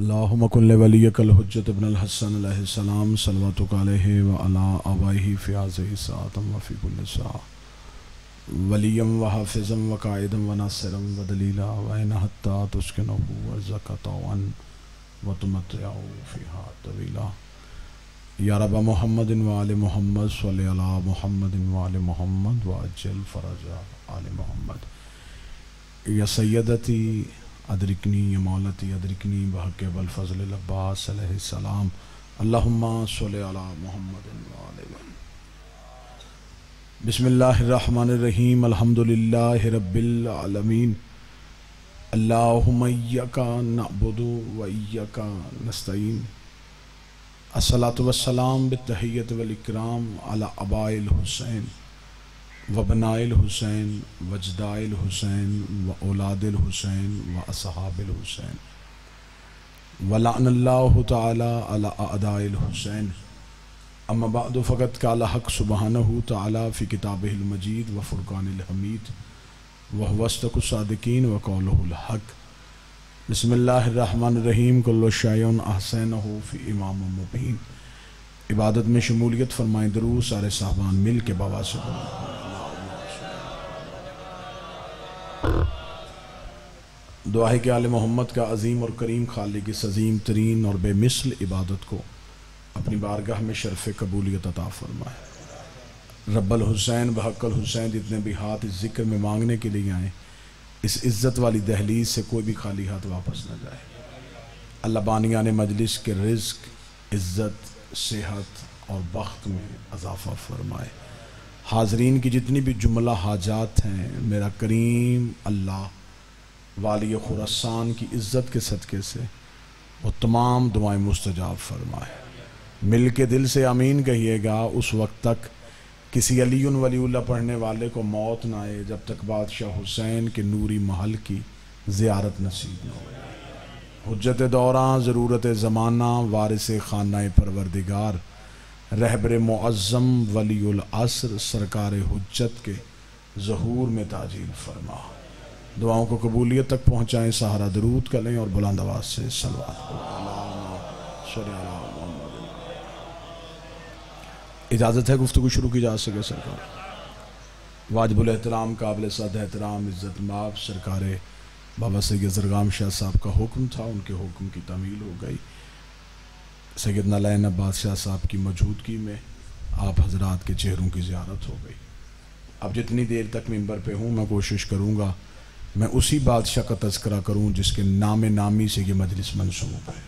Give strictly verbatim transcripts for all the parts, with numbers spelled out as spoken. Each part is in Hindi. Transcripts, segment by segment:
अल्लाहुम्मा कुल्ले वलियकल हुज्जत इब्नुल हसन अलैहिस्सलाम सल्लल्लाहु अलैहि व अला आबाइहि फी हाज़िहि साअतम व फी कुल्लि साअ वलियम व हाफ़िज़म व काइदम व नासिरम व दलीला व इन हत्ता तुस्किनहु व ज़कतवन व तुमत्तिअहु फ़ीहा तवीला या रब मुहम्मदिन व आलि मुहम्मद सल्लि अला मुहम्मदिन व आलि मुहम्मद व अज्जिल फ़रजा आलि मुहम्मद या सय्यदती अदरिकनी या मौलती अदरिकनी बहक़ वल फ़ज़ल अब्बास अलैहिस्सलाम अल्लाहुम्मा सल्लि अला मुहम्मदिन व आलि मुहम्मद। बिस्मिल्लाहिर्रहमानिर्रहीम अल्हम्दुलिल्लाहि रब्बिल आलमीन अल्लाहुम्मा इय्याका नअबुदु व इय्याका नस्तईन अस्सलातु वस्सलाम बित्तहिय्यति वल इकराम अला अबाइल हुसैन वबनाइल हुसैन वजदाइल हुसैन व औलादिल हुसैन व असहाबिल हुसैन वलअनल्लाहु तआला अला अदाइल हुसैन अम्मा बअदु फ़क़द क़ाल हक़ सुब्हानहु तआला फ़ी किताबिहिल मजीद व फ़ुरक़ानिल हमीद व हुवा अस्दक़ुस सादिक़ीन व क़ौलुहुल हक़। बिस्मिल्लाहिर्रहमानिर्रहीम कुल्लु शैइन अहसनहु फ़ी इमाम मुबीन। इबादत में शमूलियत फरमाएं, दरूद सारे साहबान मिल के बाबा से दुआ है कि आले मोहम्मद का अज़ीम और करीम खालिक इस अज़ीम तरीन और बेमिसल इबादत को अपनी बारगाह में शर्फ़ कबूलियत अता फरमाए। रब्बल हुसैन बहक़ल हुसैन जितने भी हाथ इस ज़िक्र में मांगने के लिए आए, इस इज़्ज़त वाली दहलीज से कोई भी खाली हाथ वापस न जाए। अल्लाह बानियान मजलिस के रिज़्क़, इज़्ज़त, सेहत और बख्त में इज़ाफ़ा फरमाए। हाज़रीन की जितनी भी जुमला हाजात हैं, मेरा करीम अल्लाह वाली खुरासान की इज़्ज़त के सदक़े से वो तमाम दुआएं मुस्तजाब फरमाए। मिल के दिल से आमीन कहिएगा। उस वक्त तक किसी अलीउन वलीउल्लाह पढ़ने वाले को मौत ना आए जब तक बादशाह हुसैन के नूरी महल की ज़ियारत नसीब न हो। हुज्जत दौरां ज़रूरत ज़माना वारिस खाना परवरदिगार रहबर मुअज़्ज़म वलीउल अस्र सरकार हुज्जत के ज़हूर में ताजील फरमा। दुआओं को कबूलियत तक पहुँचाएँ। सहारा दरूद करें और बुलंद आवाज़ से सल्लल्लाहु अलैहि वसल्लम। इजाज़त है गुफ्तगू शुरू की जा सके सरकार। वाजिबुल एहतराम काबिल सद एहतराम इज़्ज़त माब सरकार बाबा सैयद ज़रगाम शाह साहब का हुक्म था, उनके हुक्म की तमील हो गई। सैयद नलैन बादशाह साहब की मौजूदगी में आप हजरात के चेहरों की ज़ियारत हो गई। अब जितनी देर तक मिंबर पे हूँ मैं कोशिश करूँगा मैं उसी बादशाह का तज़किरा करूँ जिसके नाम नामी से ये मजलिस मंसूब है।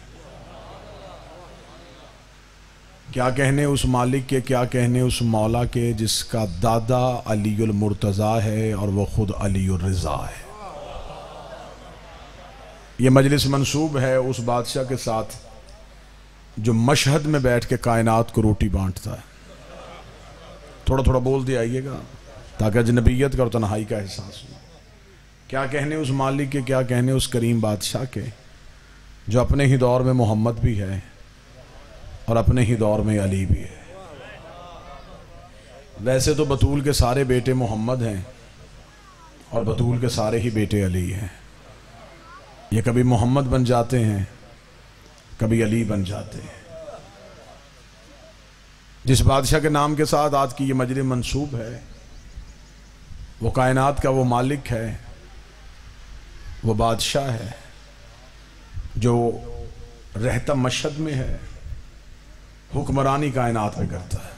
क्या कहने उस मालिक के, क्या कहने उस मौला के जिसका दादा अलीउल मुर्तज़ा है और वह खुद अलीउर रिज़ा है। ये मजलिस मंसूब है उस बादशाह के साथ जो मशहद में बैठ के कायनात को रोटी बांटता है। थोड़ा थोड़ा बोलते आइएगा ताकि अजनबियत का और तन्हाई का एहसास हो। क्या कहने उस मालिक के, क्या कहने उस करीम बादशाह के जो अपने ही दौर में मोहम्मद भी है और अपने ही दौर में अली भी है। वैसे तो बतूल के सारे बेटे मोहम्मद हैं और बतूल के सारे ही बेटे अली हैं। ये कभी मोहम्मद बन जाते हैं, कभी अली बन जाते हैं। जिस बादशाह के नाम के साथ आज की ये मजलिस मंसूब है वो कायनात का वो मालिक है, वो बादशाह है जो रहता मशहद में है, हुक्मरानी कायनात में करता है।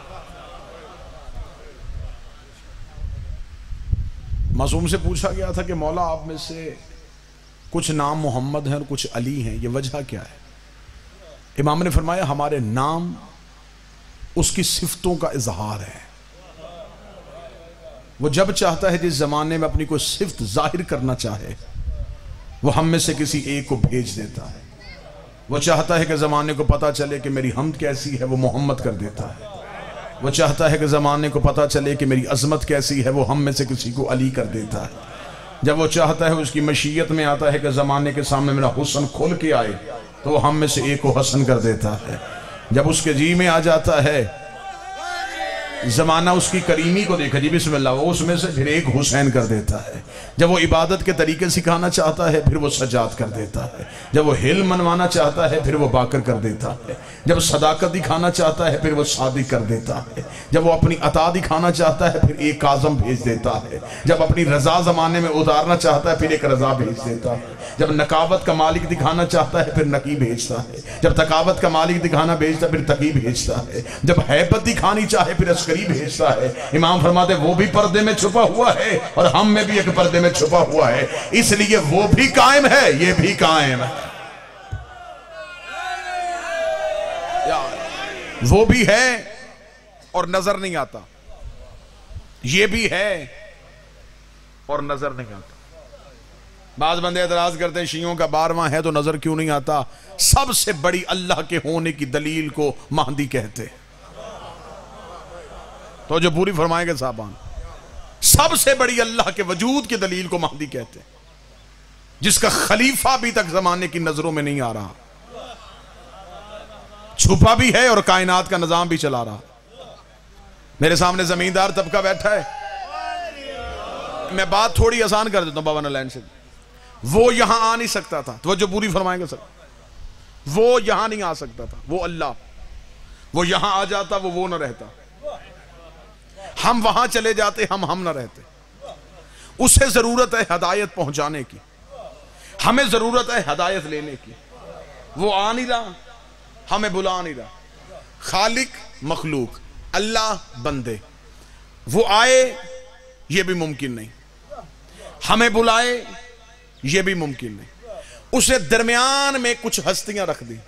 मासूम से पूछा गया था कि मौला आप में से कुछ नाम मोहम्मद हैं और कुछ अली हैं, ये वजह क्या है? इमाम ने फरमाया हमारे नाम उसकी सिफतों का इजहार है। वो जब चाहता है जिस जमाने में अपनी कोई सिफत जाहिर करना चाहे वो हम में से किसी एक को भेज देता है। वो चाहता है कि ज़माने को पता चले कि मेरी हमद कैसी है, वो मोहम्मद कर देता है। वो चाहता है कि ज़माने को पता चले कि मेरी अज़मत कैसी है, वो हम में से किसी को अली कर देता है। जब वो चाहता है उसकी मशीयत में आता है कि ज़माने के सामने मेरा हुस्न खुल के आए तो वो हम में से एक को हसन कर देता है। जब उसके जी में आ जाता है जमाना उसकी करीमी को देखा जी बिस्मिल्लाह, वो उसमें से फिर एक हुसैन कर देता है। जब वो इबादत के तरीके सिखाना चाहता है फिर वो सजाद कर देता है। जब वो हिल मनवाना चाहता है फिर वो बाकर कर देता है। जब सदाकत दिखाना चाहता है फिर वो सादिक कर देता है। जब वो अपनी अता दिखाना चाहता है फिर एक काज़म भेज देता है। जब अपनी रजा जमाने में उतारना चाहता है फिर एक रजा भेज देता है। जब नकावत का मालिक दिखाना चाहता है फिर नकी भेजता है। जब तकावत का मालिक दिखाना भेजता है फिर तकी भेजता है। जब हैबत दिखानी चाहे फिर अस्करी भेजता है। इमाम फरमाते वो भी पर्दे में छुपा हुआ है और हम में भी एक पर्दे में छुपा हुआ है, इसलिए वो भी कायम है, ये भी कायम है। वो भी है और नजर नहीं आता, ये भी है और नजर नहीं आता। बाज बंदे एतराज करते हैं शियों का बारहवां है तो नजर क्यों नहीं आता। सबसे बड़ी अल्लाह के होने की दलील को महदी कहते हैं। तो जो पूरी फरमाएंगे साहबान, सबसे बड़ी अल्लाह के वजूद की दलील को महदी कहते हैं, जिसका खलीफा अभी तक जमाने की नजरों में नहीं आ रहा, छुपा भी है और कायनात का निजाम भी चला रहा। मेरे सामने जमींदार तबका बैठा है, मैं बात थोड़ी आसान कर देता हूं बाबा नलैन से। वो यहां आ नहीं सकता था, तो जो पूरी फरमाएंगे सर, वो यहां नहीं आ सकता था, वो अल्लाह। वो यहां आ जाता वो वो न रहता, हम वहां चले जाते हम हम ना रहते। उसे जरूरत है हदायत पहुंचाने की, हमें जरूरत है हदायत लेने की। वो आ नहीं रहा, हमें बुला नहीं रहा। खालिक मखलूक, अल्लाह बंदे, वो आए ये भी मुमकिन नहीं, हमें बुलाए ये भी मुमकिन नहीं। उसे दरमियान में कुछ हस्तियां रख दी।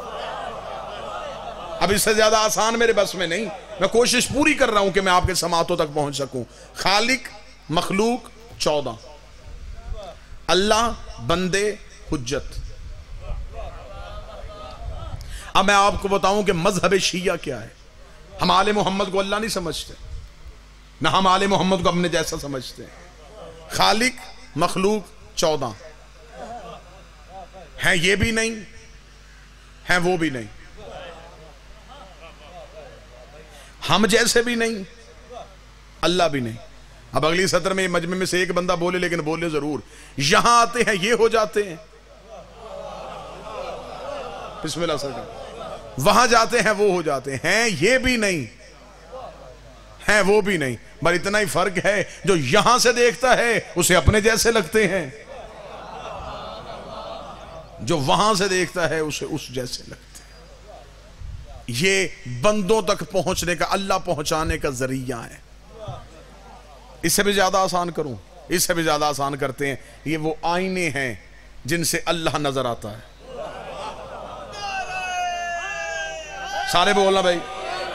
अब इससे ज्यादा आसान मेरे बस में नहीं, मैं कोशिश पूरी कर रहा हूं कि मैं आपके समातों तक पहुंच सकूं। खालिक मखलूक चौदह, अल्लाह बंदे हुज्जत। अब मैं आपको बताऊं कि मजहब शिया क्या है। हम आले मोहम्मद को अल्लाह नहीं समझते, ना हम आले मोहम्मद को अपने जैसा समझते। खालिक मखलूक चौदह हैं, ये भी नहीं हैं, वो भी नहीं, हम जैसे भी नहीं, अल्लाह भी नहीं। अब अगली सत्र में मजमे में से एक बंदा बोले, लेकिन बोले जरूर। यहां आते हैं ये हो जाते हैं, बिस्मिल्लाह सरकार। वहां जाते हैं वो हो जाते हैं, ये भी नहीं हैं, वो भी नहीं। पर इतना ही फर्क है, जो यहां से देखता है उसे अपने जैसे लगते हैं, जो वहां से देखता है उसे उस जैसे लगते हैं। ये बंदों तक पहुंचने का, अल्लाह पहुंचाने का जरिया है। इससे भी ज्यादा आसान करूं, इससे भी ज्यादा आसान करते हैं। ये वो आईने हैं जिनसे अल्लाह नजर आता है। सारे बोलना भाई,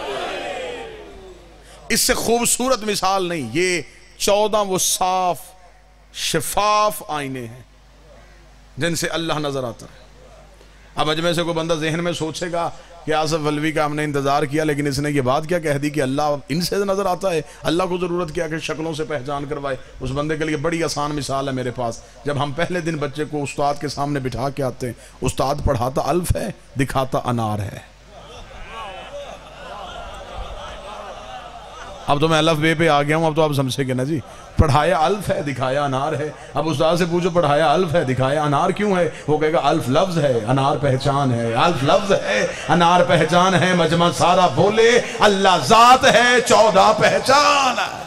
इससे खूबसूरत मिसाल नहीं। ये चौदह वो साफ शफाफ आईने हैं जिनसे अल्लाह नजर आता है। अब अजमेर से कोई बंदा जहन में सोचेगा कि आसफ अलवी का हमने इंतजार किया, लेकिन इसने ये बात क्या कह दी कि अल्लाह इनसे नजर आता है। अल्लाह को जरूरत क्या कि शक्लों से पहचान करवाए। उस बंदे के लिए बड़ी आसान मिसाल है मेरे पास। जब हम पहले दिन बच्चे को उस्ताद के सामने बिठा के आते हैं, उस्ताद पढ़ाता अल्फ है, दिखाता अनार है। अब तो मैं अल्फ बे पे आ गया हूं, अब तो आप समझेंगे ना जी। पढ़ाया अल्फ है, दिखाया अनार है। अब उस्ताद से पूछो पढ़ाया अल्फ है, दिखाया अनार क्यों है? वो कहेगा अल्फ लफ्ज है, अनार पहचान है। अल्फ लफ्ज है, अनार पहचान है। मजमा सारा बोले अल्लाह जात है, चौदह पहचान है।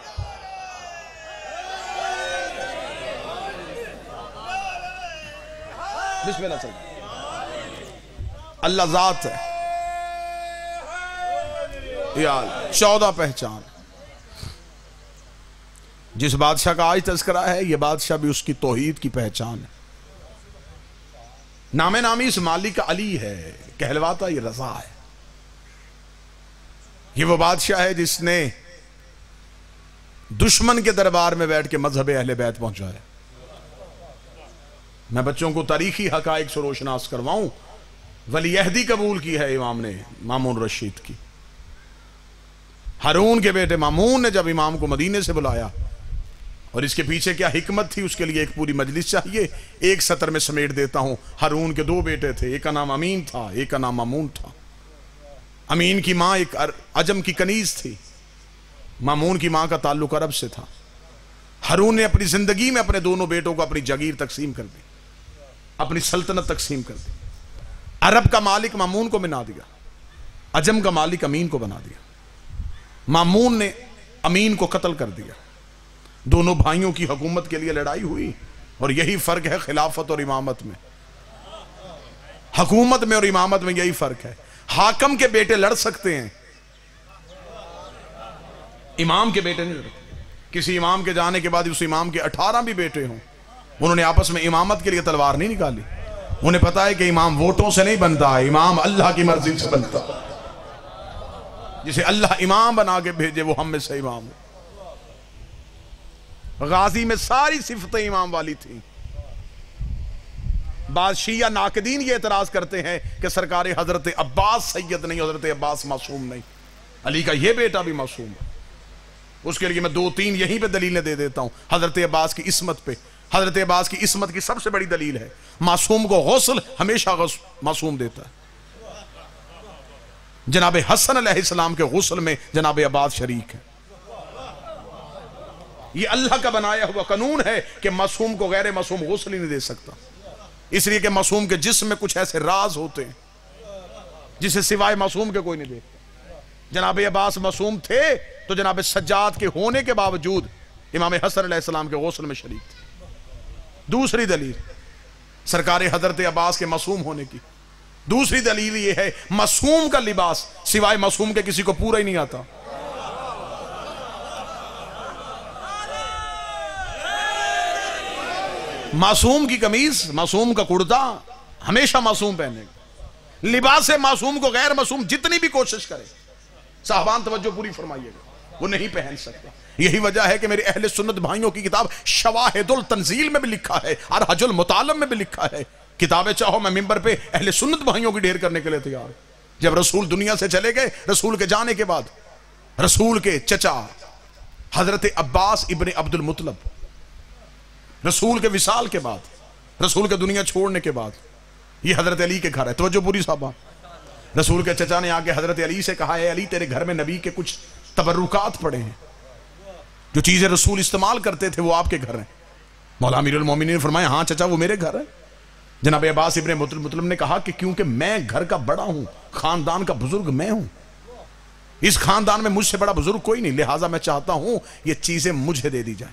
बिस्मिल्लाह चल, अल्लाह जात है यार, चौदह पहचान। जिस बादशाह का आज तस्करा है, यह बादशाह भी उसकी तौहीद की पहचान है। नामे नामी इस मालिक का अली है, कहलवाता ये रजा है। ये वो बादशाह है जिसने दुश्मन के दरबार में बैठ के मजहब अहले बैत पहुंचाया। मैं बच्चों को तारीखी हकाइक से रोशनास करवाऊं। वलीअहदी कबूल की है इमाम ने, मामून रशीद की। हारून के बेटे मामून ने जब इमाम को मदीने से बुलाया, और इसके पीछे क्या हिकमत थी उसके लिए एक पूरी मजलिस चाहिए। एक सत्र में समेट देता हूं। हारून के दो बेटे थे, एक का नाम अमीन था, एक का नाम मामून था। अमीन की मां एक अजम की कनीज थी, मामून की मां का ताल्लुक अरब से था। हारून ने अपनी जिंदगी में अपने दोनों बेटों को अपनी जगीर तकसीम कर दी, अपनी सल्तनत तकसीम कर दी। अरब का मालिक मामून को बना दिया, अजम का मालिक अमीन को बना दिया। मामून ने अमीन को कत्ल कर दिया। दोनों भाइयों की हुकूमत के लिए लड़ाई हुई, और यही फर्क है खिलाफत और इमामत में। हुकूमत में और इमामत में यही फर्क है। हाकम के बेटे लड़ सकते हैं, इमाम के बेटे नहीं लड़ते। किसी इमाम के जाने के बाद उस इमाम के अठारह भी बेटे हों, उन्होंने आपस में इमामत के लिए तलवार नहीं निकाली। उन्हें पता है कि इमाम वोटों से नहीं बनता, इमाम अल्लाह की मर्जी से बनता। जिसे अल्लाह इमाम बना के भेजे वो हम में से इमाम हो। गाजी में सारी सिफतें इमाम वाली थी। बाद शिया नाकदीन ये एतराज करते हैं कि सरकार हजरत अब्बास सैयद नहीं, हजरत अब्बास मासूम नहीं, अली का ये बेटा भी मासूम है। उसके लिए मैं दो तीन यहीं पे दलीलें दे देता हूं हजरत अब्बास की इस्मत पे। हजरत अब्बास की इस्मत की सबसे बड़ी दलील है, मासूम को गौसल हमेशा मासूम देता है। जनाब हसन अलैहिस्सलाम के गुस्ल में जनाब अब्बास शरीक है। यह अल्लाह का बनाया हुआ कानून है कि मासूम को गैर मासूम गुस्ल ही नहीं दे सकता, इसलिए कि मासूम के जिस्म में कुछ ऐसे राज होते हैं जिसे सिवाय मासूम के कोई नहीं देखता। जनाब अब्बास मासूम थे तो जनाब सज्जाद के होने के बावजूद इमाम हसन अलैहिस्सलाम के गुस्ल में शरीक थे। दूसरी दलील सरकार हजरत अब्बास के मासूम होने की। दूसरी दलील यह है, मासूम का लिबास सिवाय मासूम के किसी को पूरा ही नहीं आता। मासूम की कमीज, मासूम का कुर्ता हमेशा मासूम पहनेगा। लिबास मासूम को गैर मासूम जितनी भी कोशिश करे, साहबान तवज्जो पूरी फरमाइएगा, वो नहीं पहन सकता। यही वजह है कि मेरे अहले सुन्नत भाइयों की किताब शवाहिदुल तंजील में भी लिखा है और हजुल मुतालम में भी लिखा है। किताबें चाहो मैं मिंबर पे अहले सुन्नत भाइयों की ढेर करने के लिए तैयार। जब रसूल दुनिया से चले गए, रसूल के जाने के बाद रसूल के चचा हजरत अब्बास इब्ने अब्दुल मुत्तलब, रसूल के विसाल के बाद, रसूल के दुनिया छोड़ने के बाद, ये हजरत अली के घर है। तवज्जो पूरी साहबा। रसूल के चचा ने आके हजरत अली से कहा है, अली तेरे घर में नबी के कुछ तबर्रुकात पड़े हैं, जो चीजें रसूल इस्तेमाल करते थे वो आपके घर हैं। मौला अमीरुल मोमिनीन ने फरमाया, हाँ चचा वो मेरे घर है। जनाब अब्बास इब्ने मुत्तलब ने कहा कि क्योंकि मैं घर का बड़ा हूं, खानदान का बुजुर्ग मैं हूं, इस खानदान में मुझसे बड़ा बुजुर्ग कोई नहीं, लिहाजा मैं चाहता हूं ये चीजें मुझे दे दी जाए।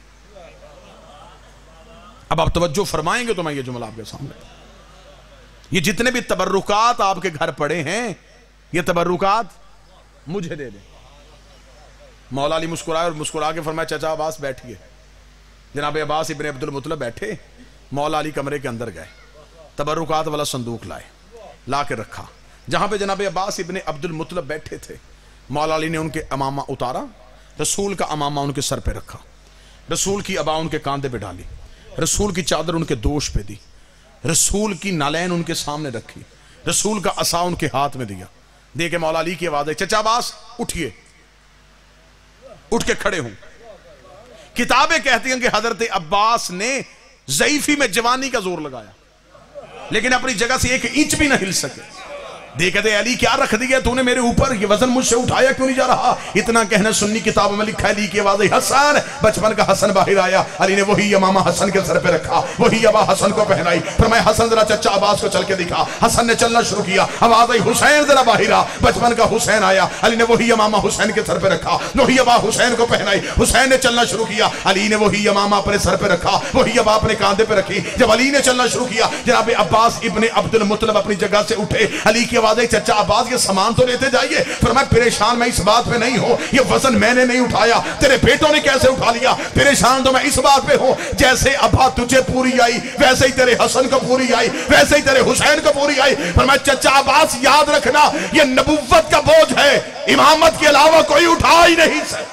अब आप तवज्जो फरमाएंगे तो मैं ये जुमला आपके सामने, ये जितने भी तबर्रुकात आपके घर पड़े हैं ये तबर्रुकात मुझे दे दें। मौला अली मुस्कुराए और मुस्कुरा के फरमाया, चाचा अब्बास बैठिए। जनाब अब्बास इब्ने अब्दुल मुत्तलब बैठे। मौला अली कमरे के अंदर गए, तबर्रुकात वाला संदूक लाए, ला के रखा जहां पे जनाब अब्बास इब्ने अब्दुल मुत्तलब बैठे थे। मौला अली ने उनके अमामा उतारा, रसूल का अमामा उनके सर पे रखा, रसूल की अबा उनके कांधे पे डाली, रसूल की चादर उनके दोष पे दी, रसूल की नालैन उनके सामने रखी, रसूल का असा उनके हाथ में दिया। दे के मौला अली की आवाज है, चचा अब्बास उठिए। उठ के खड़े हूं। किताबें कहती हैं कि हजरत अब्बास ने ज़ईफी में जवानी का जोर लगाया, लेकिन अपनी जगह से एक इंच भी न हिल सके। देखते अली क्या रख दिया तूने मेरे ऊपर, ये वजन मुझसे उठाया क्यों नहीं जा रहा। इतना कहना सुन्नी किताबों में लिखा है। अली की आवाज, हसन, बचपन का हसन बाहर आया। अली ने वही अमामा हसन के सर पे रखा, वही अबा हसन को पहनाई। फरमाया हसन जरा चचा अब्बास को चल के दिखा। हसन ने चलना शुरू किया, आवाज आई हुसैन जरा बाहर आ। बचपन का हुसैन आया। अली ने वही अमामा हुसैन के सर पे रखा, वही अबा हुसैन को पहनाई। हुसैन ने चलना शुरू किया, अली ने वही अमामा अपने सर पे रखा, वही अबा अपने कांधे पे रखी। जब अली ने चलना शुरू किया, जनाब अब्बास इब्ने अब्दुल मुत्तलब अपनी जगह से उठे। अली की आवाज आई, चचा अब्बास ये सामान तो लेते जाइए। फिर मैं परेशान मैं इस बात पे नहीं हूं, ये वजन मैंने नहीं उठाया, तेरे बेटों ने कैसे उठा लिया। परेशान तो मैं इस बात पे हूं, जैसे अब्बा तुझे पूरी आई वैसे ही तेरे हसन को पूरी आई, वैसे ही तेरे हुसैन को पूरी आई। फिर मैं चचा अब्बास याद रखना, ये नबुव्वत का बोझ है, इमामत के अलावा कोई उठा ही नहीं सकता।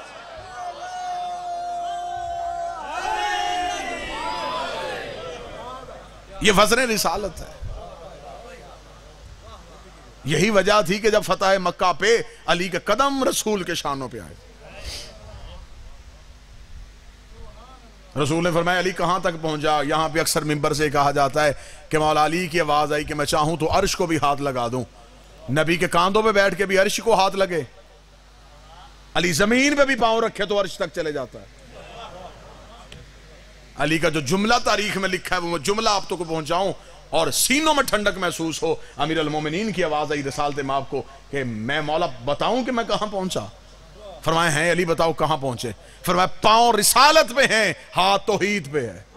ये वज़न रिसालत है। यही वजह थी कि जब फतह मक्का पे अली के कदम रसूल के शानों पे आए। रसूल ने फरमाया, अली कहां तक पहुंचा। यहां पे अक्सर मिंबर से कहा जाता है कि मौला अली की आवाज आई कि मैं चाहूं तो अर्श को भी हाथ लगा दूं। नबी के कांधों पे बैठ के भी अर्श को हाथ लगे। अली जमीन पे भी पांव रखे तो अर्श तक चले जाता है। अली का जो जुमला तारीख में लिखा है वो जुमला आप तो को पहुंचाऊं और सीनों में ठंडक महसूस हो। अमीर अल मोमिनीन की आवाज आई रिसालत माप को कि मैं मौला बताऊं कि मैं कहां पहुंचा। फरमाए हैं अली बताओ कहां पहुंचे। फरमाए पांव रिसालत पे हैं, हाथ तौहीद पे है।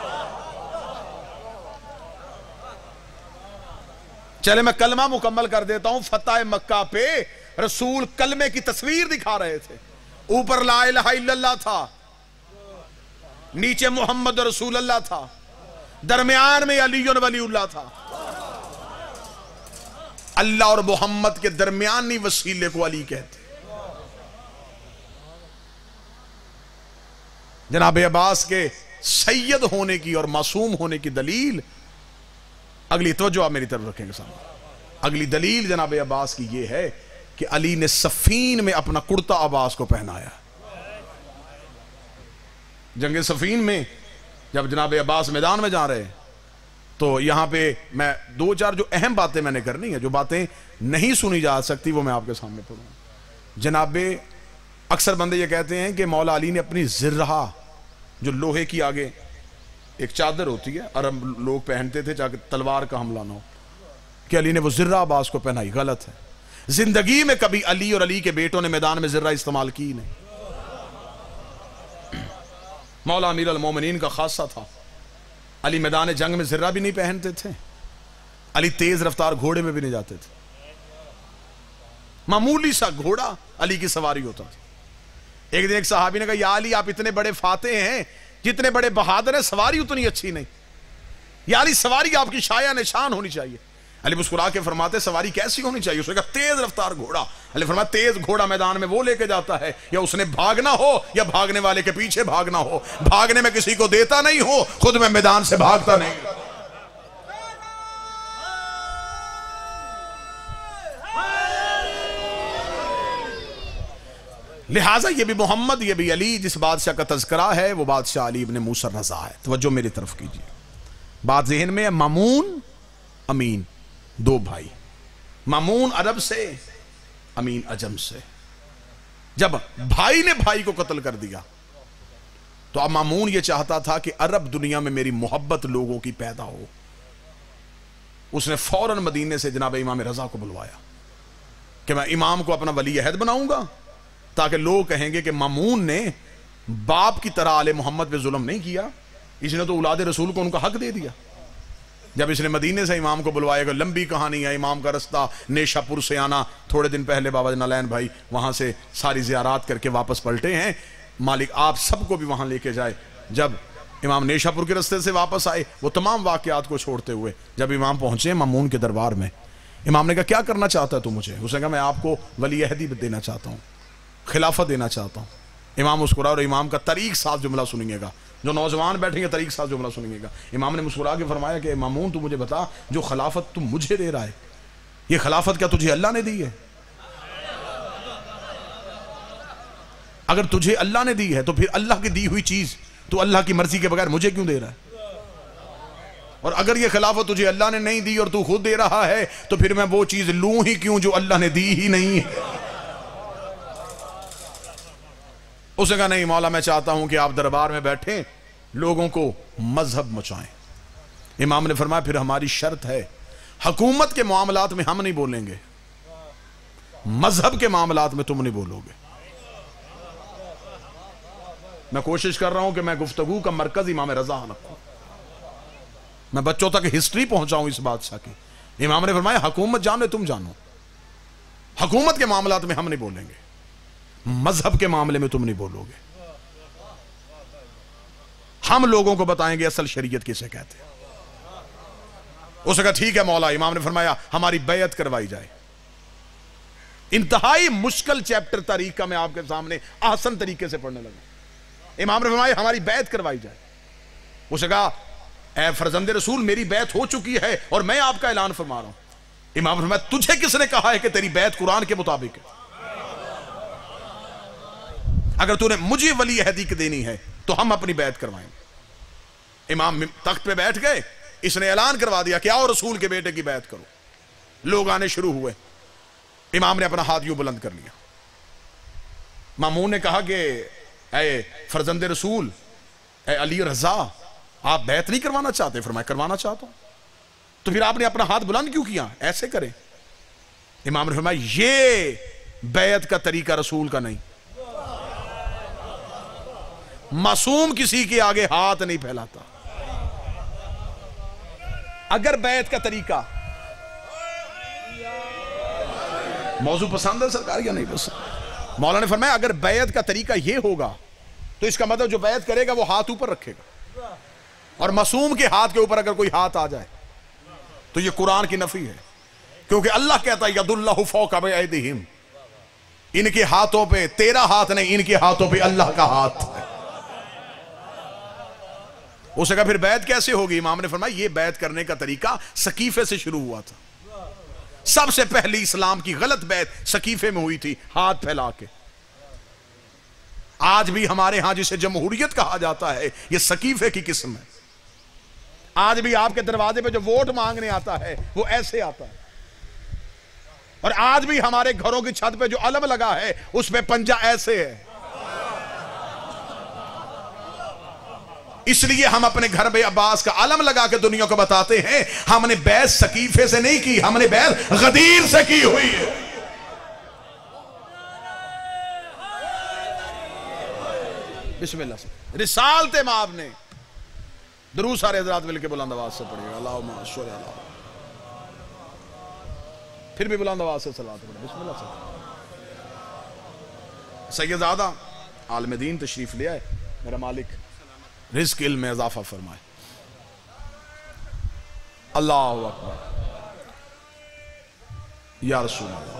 चले मैं कलमा मुकम्मल कर देता हूं। फतह मक्का पे रसूल कलमे की तस्वीर दिखा रहे थे। ऊपर ला इलाहा इल्लल्लाह था, नीचे मोहम्मद रसूल अल्लाह था, दरमियान में अली वलीउल्लाह था। अल्लाह और मोहम्मद के दरमियानी वसीले को अली कहते। जनाब अब्बास के सैयद होने की और मासूम होने की दलील, अगली तवज्जो आप मेरी तरफ रखेंगे सामने। अगली दलील जनाब अब्बास की यह है कि अली ने सफीन में अपना कुर्ता अब्बास को पहनाया। जंगे सफीन में जब जनाब अब्बास मैदान में जा रहे हैं तो यहां पे मैं दो चार जो अहम बातें मैंने करनी है, जो बातें नहीं सुनी जा सकती वो मैं आपके सामने पढ़ूंगा। जनाबे अक्सर बंदे ये कहते हैं कि मौला अली ने अपनी जिर्रा, जो लोहे की आगे एक चादर होती है, अरब लोग पहनते थे ताकि तलवार का हमला ना हो, कि अली ने वो जिर्रा अब्बास को पहनाई। गलत है। जिंदगी में कभी अली और अली के बेटों ने मैदान में जिर्रा इस्तेमाल की नहीं। मौला अमीर अल मोमिनीन का खासा था, अली मैदान जंग में जिर्रा भी नहीं पहनते थे। अली तेज रफ्तार घोड़े में भी नहीं जाते थे। मामूली सा घोड़ा अली की सवारी होता था। एक दिन एक सहाबी ने कहा, या अली आप इतने बड़े फाते हैं, जितने बड़े बहादुर हैं, सवारी उतनी अच्छी नहीं। या अली सवारी आपकी शाया निशान होनी चाहिए। अली मुस्कुरा के फरमाते, सवारी कैसी होनी चाहिए? उसने कहा तेज रफ्तार घोड़ा। अली फरमाया तेज घोड़ा मैदान में वो लेके जाता है या उसने भागना हो या भागने वाले के पीछे भागना हो। भागने में किसी को देता नहीं हो, खुद मैं मैदान से भागता नहीं। लिहाजा ये भी मोहम्मद, ये भी अली, जिस बादशाह का तज़किरा है वो बादशाह अली इब्न मूसा रज़ा है। तवज्जो मेरी तरफ कीजिए, बात ज़हन में है। मामून, अमीन, दो भाई। मामून अरब से, अमीन अजम से। जब भाई ने भाई को कत्ल कर दिया तो अब मामून ये चाहता था कि अरब दुनिया में मेरी मोहब्बत लोगों की पैदा हो। उसने फौरन मदीने से जनाब इमाम रजा को बुलवाया कि मैं इमाम को अपना वली अहद बनाऊंगा, ताकि लोग कहेंगे कि मामून ने बाप की तरह आले मोहम्मद पे जुल्म नहीं किया, इसने तो औलाद रसूल को उनका हक दे दिया। जब इसने मदीने से इमाम को बुलवाएगा, लंबी कहानी है। इमाम का रास्ता नेशापुर से आना, थोड़े दिन पहले बाबा नलैन भाई वहां से सारी ज़ियारत करके वापस पलटे हैं। मालिक आप सबको भी वहां लेके जाए। जब इमाम नेशापुर के रास्ते से वापस आए, वो तमाम वाकयात को छोड़ते हुए जब इमाम पहुंचे मामून के दरबार में, इमाम ने कहा क्या करना चाहता है तू मुझे? उसने कहा मैं आपको वली अहदी देना चाहता हूँ, खिलाफत देना चाहता हूँ। इमाम मुस्कुरा और इमाम का तरीक साथ जुमला सुनिएगा, जो नौजवान बैठेंगे तरीक साथ जुमला सुनिएगा। इमाम ने मुस्कुरा के फरमाया कि मामून तू मुझे बता, जो खिलाफत तू मुझे दे रहा है, ये खिलाफत क्या तुझे अल्लाह ने दी है? अगर तुझे अल्लाह ने दी है तो फिर अल्लाह की दी हुई चीज तू अल्लाह की मर्जी के बगैर मुझे क्यों दे रहा है? और अगर ये खिलाफत तुझे अल्लाह ने नहीं दी और तू खुद दे रहा है तो फिर मैं वो चीज लूं ही क्यों जो अल्लाह ने दी ही नहीं है? उसने कहा नहीं मौला, मैं चाहता हूं कि आप दरबार में बैठे, लोगों को मजहब मचाएं। इमाम ने फरमाया फिर हमारी शर्त है, हुकूमत के मामलात में हम नहीं बोलेंगे, मजहब के मामलात में तुम नहीं बोलोगे। मैं कोशिश कर रहा हूं कि मैं गुफ्तगू का मरकज इमाम रजा रखूं, मैं बच्चों तक हिस्ट्री पहुंचाऊं इस बादशाह की। इमाम ने फरमाया हुकूमत जाने तुम जानो, हुकूमत के मामलात में हम नहीं बोलेंगे, मजहब के मामले में तुम नहीं बोलोगे। हम लोगों को बताएंगे असल शरीयत किसे कहते हैं। उसने कहा ठीक है मौला। इमाम ने फरमाया हमारी बैयत करवाई जाए। इंतहाई मुश्किल चैप्टर तारीख का मैं आपके सामने आसान तरीके से पढ़ने लगा। इमाम ने फरमाया हमारी बैयत करवाई जाए। उसने कहा ऐ फरजंदे रसूल मेरी बैयत हो चुकी है और मैं आपका ऐलान फरमा रहा हूं। इमाम ने फरमाया तुझे किसने कहा है कि तेरी बैयत कुरान के मुताबिक है? अगर तूने मुझे वली अहदी की देनी है तो हम अपनी बैत करवाएंगे। इमाम तख्त पे बैठ गए, इसने ऐलान करवा दिया कि आओ रसूल के बेटे की बैत करो। लोग आने शुरू हुए। इमाम ने अपना हाथ यूं बुलंद कर लिया, मामून ने कहा कि ए फरजंद रसूल, ए अली रजा, आप बैत नहीं करवाना चाहते? फरमाया करवाना चाहता हूं। तो फिर आपने अपना हाथ बुलंद क्यों किया? ऐसे करें। इमाम ने फरमाया ये बैत का तरीका रसूल का नहीं। मासूम किसी के आगे हाथ नहीं फैलाता। अगर बैत का तरीका, मौजू पसंद है सरकार या नहीं पसंद? मौलाना ने फरमाया अगर बैत का तरीका यह होगा तो इसका मतलब जो बैत करेगा वो हाथ ऊपर रखेगा, और मासूम के हाथ के ऊपर अगर कोई हाथ आ जाए तो यह कुरान की नफी है, क्योंकि अल्लाह कहता है यदुल्लाहु फौका बिअयदिहिम, इनके हाथों पे तेरा हाथ नहीं, इनके हाथों पे अल्लाह का हाथ है। उसने कहा फिर बैत कैसे होगी? इमाम ने फरमाया ये बैत करने का तरीका सकीफे से शुरू हुआ था। सबसे पहली इस्लाम की गलत बैत सकीफे में हुई थी, हाथ फैला के। आज भी हमारे यहां जिसे जमहूरियत कहा जाता है यह सकीफे की किस्म है। आज भी आपके दरवाजे पे जो वोट मांगने आता है वो ऐसे आता है, और आज भी हमारे घरों की छत पे जो अलम लगा है उस पे पंजा ऐसे है। इसलिए हम अपने घर में अब्बास का अलम लगा के दुनिया को बताते हैं हमने बैत सकीफे से नहीं की, हमने बैत गदीर से की हुई है। बिस्मिल्लाह से रिसालते माब ने दरूद सारे हजरात मिलकर बुलंद आवाज से पढ़िएगा, अल्लाहुम्मा सल्ली अला, फिर भी बुलंद आवाज से सलात पढ़े। बिस्मिल्लाह से। सैयदादा आलम दीन तशरीफ ले आए, मेरा मालिक रिज़्क़ इल्म में इजाफा फरमाए। अल्लाहु अकबर। या रसूल अल्लाह,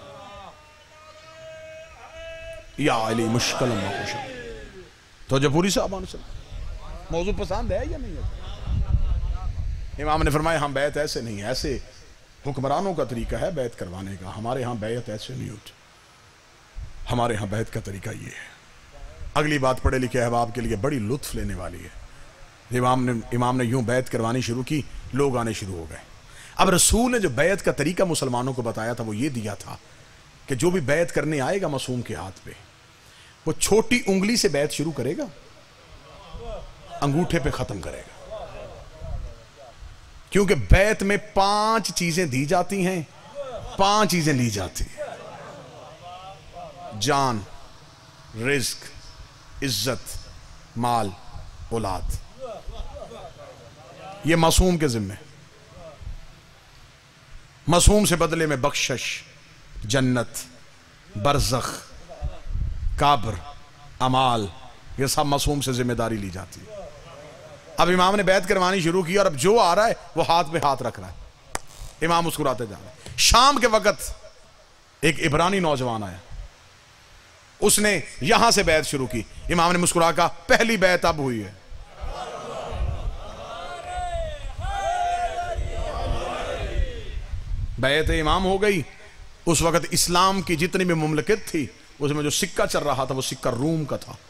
या अली मुश्किल तो जो पूरी साहबान से मौजू पसंद है या नहीं है? इमाम ने फरमाया हम बैत ऐसे नहीं, ऐसे हुक्मरानों का तरीका है बैत करवाने का, हमारे यहाँ बैत ऐसे नहीं होती, हमारे यहाँ बैत का तरीका ये है। अगली बात पढ़े लिखे अहबाब के लिए बड़ी लुत्फ लेने वाली है। इमाम ने इमाम ने यूं बैत करवानी शुरू की, लोग आने शुरू हो गए। अब रसूल ने जो बैत का तरीका मुसलमानों को बताया था वो ये दिया था कि जो भी बैत करने आएगा मासूम के हाथ पे, वो छोटी उंगली से बैत शुरू करेगा, अंगूठे पे खत्म करेगा। क्योंकि बैत में पांच चीजें दी जाती हैं, पांच चीजें ली जाती हैं, जान, रिज्क, इज्जत, माल, औलाद। ये मासूम के जिम्मे। मासूम से बदले में बख्शिश, जन्नत, बरज़ख, काब्र, अमाल, ये सब मासूम से जिम्मेदारी ली जाती है। अब इमाम ने बैत करवानी शुरू की और अब जो आ रहा है वो हाथ पे हाथ रख रहा है। इमाम मुस्कुराते जा रहे हैं। शाम के वक्त एक इब्रानी नौजवान आया, उसने यहां से बैत शुरू की। इमाम ने मुस्कुरा कहा पहली बैत अब हुई है। बैत इमाम हो गई। उस वक्त इस्लाम की जितनी भी मुमलकत थी उसमें जो सिक्का चल रहा था वो सिक्का रूम का था।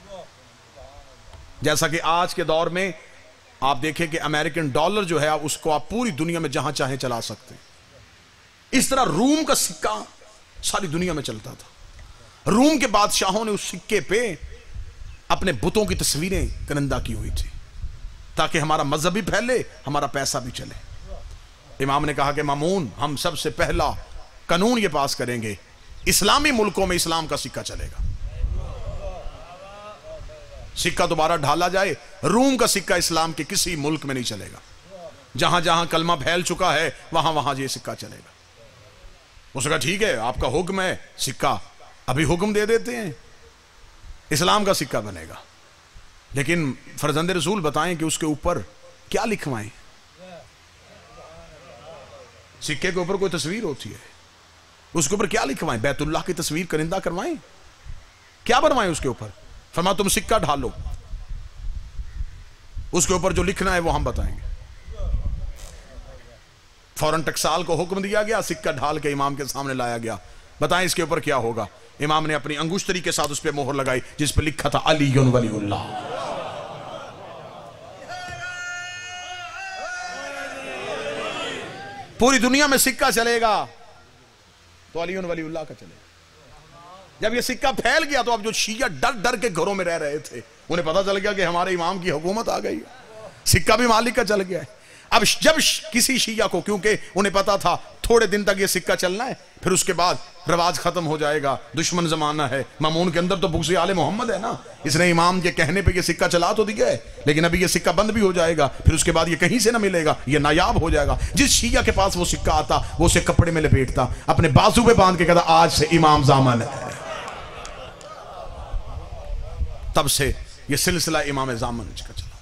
जैसा कि आज के दौर में आप देखें कि अमेरिकन डॉलर जो है उसको आप पूरी दुनिया में जहां चाहें चला सकते हैं, इस तरह रूम का सिक्का सारी दुनिया में चलता था। रूम के बादशाहों ने उस सिक्के पे अपने बुतों की तस्वीरें कनंदा की हुई थी ताकि हमारा मजहब भी फैले, हमारा पैसा भी चले। इमाम ने कहा कि मामून, हम सबसे पहला कानून ये पास करेंगे, इस्लामी मुल्कों में इस्लाम का सिक्का चलेगा। सिक्का दोबारा ढाला जाए, रूम का सिक्का इस्लाम के किसी मुल्क में नहीं चलेगा। जहां जहां कलमा फैल चुका है वहां वहां ये सिक्का चलेगा। उसने कहा ठीक है, आपका हुक्म है, सिक्का अभी हुक्म दे देते हैं, इस्लाम का सिक्का बनेगा। लेकिन फरजंद रसूल बताएं कि उसके ऊपर क्या लिखवाएं। सिक्के के ऊपर कोई तस्वीर होती है, उसके ऊपर क्या लिखवाएं? बैतुल्लाह की तस्वीर करिंदा करवाएं? क्या बनवाएं उसके ऊपर? फरमा तुम सिक्का ढालो, उसके ऊपर जो लिखना है वो हम बताएंगे। फौरन टकसाल को हुक्म दिया गया, सिक्का ढाल के इमाम के सामने लाया गया। बताएं इसके ऊपर क्या होगा? इमाम ने अपनी अंगुश्तरी के साथ उस पर मोहर लगाई जिस पर लिखा था अली वलीउल्लाह। पूरी दुनिया में सिक्का चलेगा तो अली वलीउल्लाह का चलेगा। जब ये सिक्का फैल गया तो अब जो शिया डर डर के घरों में रह रहे थे उन्हें पता चल गया कि हमारे इमाम की हुकूमत आ गई है, सिक्का भी मालिक का चल गया है। अब जब किसी शिया को, क्योंकि उन्हें पता था थोड़े दिन तक ये सिक्का चलना है, फिर उसके बाद रवाज खत्म हो जाएगा, दुश्मन जमाना है। मामून के अंदर तो बुग़्ज़ आले मोहम्मद है ना, इसने इमाम के कहने पे ये सिक्का चला तो दिया है, लेकिन अभी ये सिक्का बंद भी हो जाएगा, फिर उसके बाद ये कहीं से ना मिलेगा, ये नायाब हो जाएगा। जिस शिया के पास वो सिक्का आता वो उसे कपड़े में लपेटता, अपने बाजू पे बांध के कहता आज से इमाम ज़ामन है। तब से ये सिलसिला इमाम ज़ामन का चला।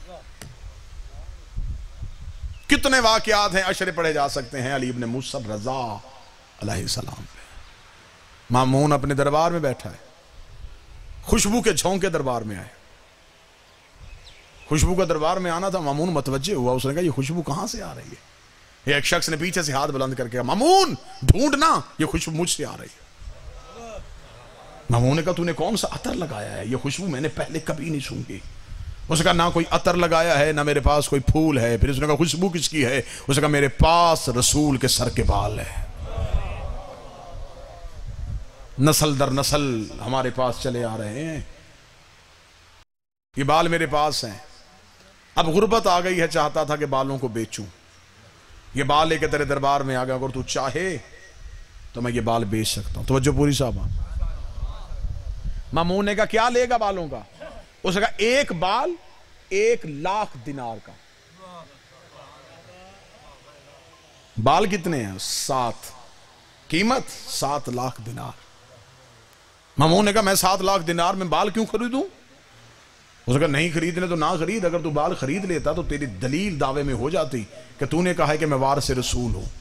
कितने वाकयात हैं, अशरे पढ़े जा सकते हैं। अली इब्न मुसब रज़ा अलैहिस्सलाम पे मामून अपने दरबार में बैठा है, खुशबू के झोंके दरबार में आए। खुशबू का दरबार में आना था, मामून मतवज्जे हुआ, उसने कहा ये खुशबू कहां से आ रही है। एक शख्स ने पीछे से हाथ बुलंद करके कहा मामून ढूंढना, ये खुशबू मुझसे आ रही है। मामून ने कहा तूने कौन सा अतर लगाया है, ये खुशबू मैंने पहले कभी नहीं सूंघी। उसने कहा ना कोई अतर लगाया है, ना मेरे पास कोई फूल है। फिर उसने कहा खुशबू किसकी है, उसने कहा मेरे पास रसूल के सर के बाल है, नस्ल दर नस्ल हमारे पास चले आ रहे हैं, ये बाल मेरे पास हैं। अब गुर्बत आ गई है, चाहता था कि बालों को बेचूं, ये बाल लेके तेरे दरबार में आ गया, अगर तू चाहे तो मैं ये बाल बेच सकता हूं। तवज्जो पूरी साहब। मामून ने कहा क्या लेगा बालों का, उसने कहा एक बाल एक लाख दिनार का। बाल कितने हैं, सात, कीमत सात लाख दिनार। मामून ने कहा मैं सात लाख दिनार में बाल क्यों खरीदूं। उसने कहा नहीं खरीदने तो ना खरीद, अगर तू बाल खरीद लेता तो तेरी दलील दावे में हो जाती कि तूने कहा है कि मैं वारिस रसूल हूं,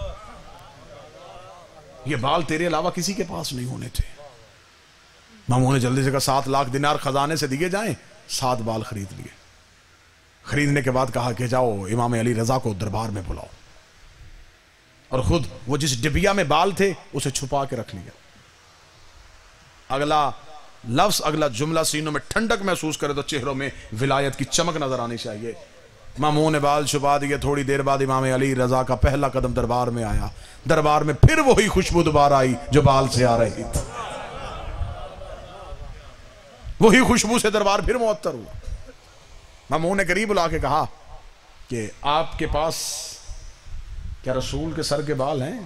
ये बाल तेरे अलावा किसी के पास नहीं होने थे। मामून ने जल्दी से कहा सात लाख दिनार खजाने से दिए जाएं, सात बाल खरीद लिए। खरीदने के बाद कहा कि जाओ इमाम अली रजा को दरबार में बुलाओ, और खुद वो जिस डिबिया में बाल थे उसे छुपा के रख लिया। अगला लफ्ज, अगला जुमला सीनों में ठंडक महसूस करे तो चेहरों में विलायत की चमक नजर आनी चाहिए। मामून ने बाल छुपा दिए। थोड़ी देर बाद इमाम अली रजा का पहला कदम दरबार में आया। दरबार में फिर वही खुशबू दोबारा आई जो बाल से आ रही थी, वही खुशबू से दरबार फिर मुअत्तर हुआ। मामून ने करीब बुला के कहा कि आपके पास क्या रसूल के सर के बाल हैं।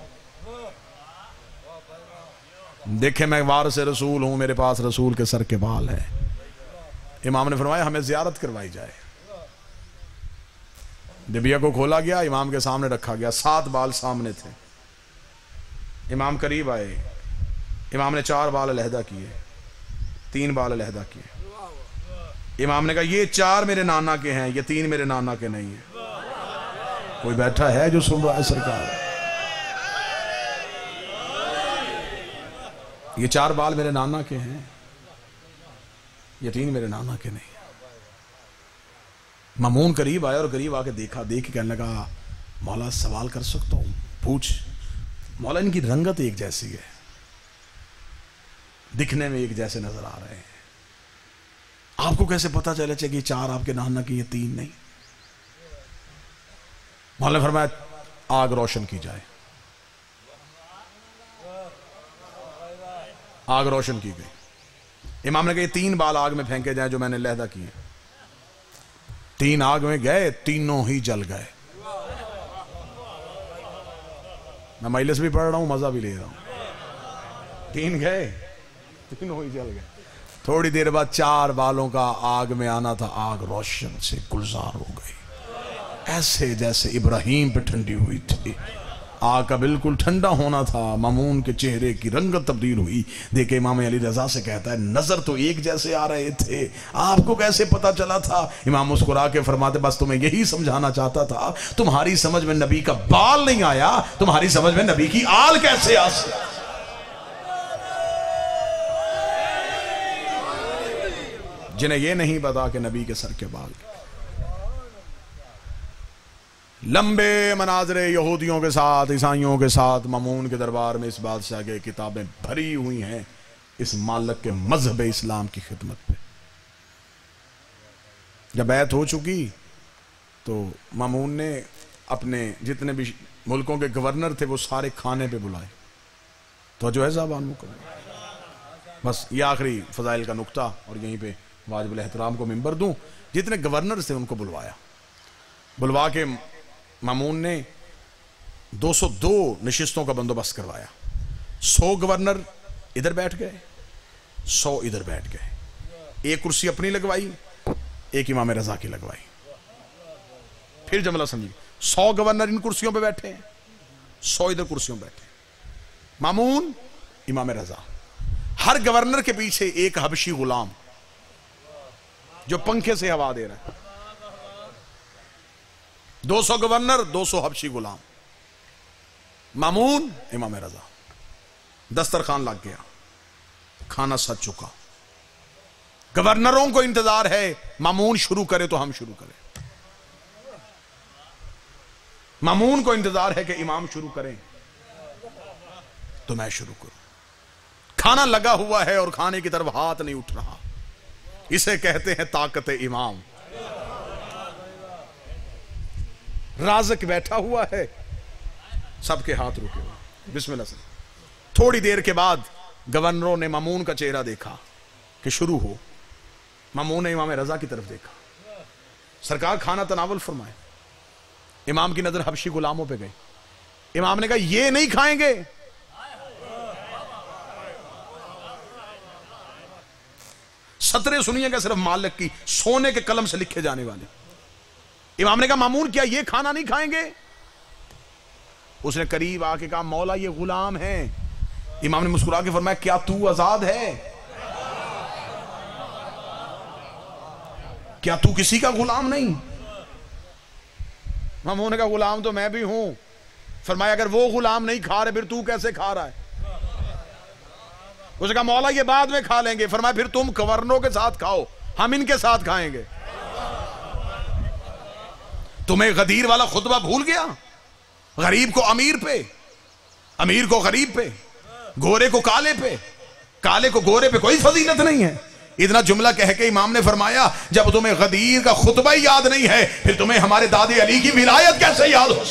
देखे मैं वारिस रसूल हूं, मेरे पास रसूल के सर के बाल हैं। इमाम ने फरमाया हमें जियारत करवाई जाए। डिबिया को खोला गया, इमाम के सामने रखा गया, सात बाल सामने थे। इमाम करीब आए, इमाम ने चार बाल अलहदा किए, तीन बाल अलहदा किए। इमाम ने कहा ये चार मेरे नाना के हैं, ये तीन मेरे नाना के नहीं है। कोई बैठा है जो सुन रहा है सरकार, ये चार बाल मेरे नाना के हैं, ये तीन मेरे नाना के नहीं। मामून करीब आया और करीब आके देखा, देख के कहने लगा मौला सवाल कर सकता हूं, पूछ। मौला इनकी रंगत एक जैसी है, दिखने में एक जैसे नजर आ रहे हैं, आपको कैसे पता चले कि चार आपके नाना की, ये तीन नहीं। मौला ने फरमाया आग रोशन की जाए। आग रोशन की गई। इमाम ने कहा ये तीन बाल आग में फेंके जाए जो मैंने लहदा किए। तीन आग में गए, तीनों ही जल गए। मैं मजलिस भी पढ़ रहा हूं, मजा भी ले रहा हूं। तीन गए, तीनों ही जल गए। थोड़ी देर बाद चार बालों का आग में आना था, आग रोशन से गुलजार हो गई, ऐसे जैसे इब्राहिम पे ठंडी हुई थी। आग का बिल्कुल ठंडा होना था। मामून के चेहरे की रंगत तब्दील हुई। देखे इमाम अली रजा से कहता है नजर तो एक जैसे आ रहे थे, आपको कैसे पता चला था। इमाम मुस्कुरा के फरमाते बस तुम्हें यही समझाना चाहता था, तुम्हारी समझ में नबी का बाल नहीं आया, तुम्हारी समझ में नबी की आल कैसे आ सकती। जिन्हें यह नहीं पता कि नबी के सर के बाल। लंबे मनाजरे यहूदियों के साथ, ईसाइयों के साथ मामून के दरबार में इस बादशाह के किताबें भरी हुई हैं इस मालिक के मजहब इस्लाम की खिदमत पे। जब बैत हो चुकी तो मामून ने अपने जितने भी मुल्कों के गवर्नर थे वो सारे खाने पे बुलाए। तो जो है साहब बस ये आखिरी फ़ज़ाइल का नुक्ता, और यहीं पे वाजिबुल एहतराम को मिंबर दूं। जितने गवर्नर थे उनको बुलवाया, बुलवा के मामून ने दो सौ दो नशिस्तों का बंदोबस्त करवाया। सौ गवर्नर इधर बैठ गए, सौ इधर बैठ गए। एक कुर्सी अपनी लगवाई, एक इमाम रजा की लगवाई। फिर जमला समझिए, सौ गवर्नर इन कुर्सियों पे बैठे हैं, सौ इधर कुर्सियों पे बैठे। मामून, इमाम रजा, हर गवर्नर के पीछे एक हबशी गुलाम जो पंखे से हवा दे रहा है। दो सौ गवर्नर, दो सौ हबशी गुलाम, मामून, इमाम रजा। दस्तरखान लग गया, खाना सज चुका। गवर्नरों को इंतजार है मामून शुरू करे तो हम शुरू करें, मामून को इंतजार है कि इमाम शुरू करें तो मैं शुरू करूं। खाना लगा हुआ है और खाने की तरफ हाथ नहीं उठ रहा, इसे कहते हैं ताकत इमाम। राज़िक बैठा हुआ है, सबके हाथ रुके हुए। बिस्मिल्लाह से थोड़ी देर के बाद गवर्नरों ने मामून का चेहरा देखा कि शुरू हो। मामून ने इमाम रजा की तरफ देखा, सरकार खाना तनावल फरमाए। इमाम की नजर हबशी गुलामों पे गई। इमाम ने कहा ये नहीं खाएंगे। सतरे सुनिएगा सिर्फ मालिक की, सोने के कलम से लिखे जाने वाले। इमाम ने कहा मामून क्या ये खाना नहीं खाएंगे? उसने करीब आके कहा मौला ये गुलाम है। इमाम ने मुस्कुरा के फरमाया क्या तू आजाद है? क्या तू किसी का गुलाम नहीं? मामून ने कहा गुलाम तो मैं भी हूं। फरमाया अगर वो गुलाम नहीं खा रहे फिर तू कैसे खा रहा है? उसने कहा मौला ये बाद में खा लेंगे। फरमाया फिर तुम गवर्नरों के साथ खाओ, हम इनके साथ खाएंगे। तुम्हें गदीर वाला खुतबा भूल गया? गरीब को अमीर पे, अमीर को गरीब पे, गोरे को काले पे, काले को गोरे पे कोई फजीलत नहीं है। इतना जुमला कह के इमाम ने फरमाया जब तुम्हें गदीर का खुतबा ही याद नहीं है फिर तुम्हें हमारे दादे अली की विलायत कैसे याद हो?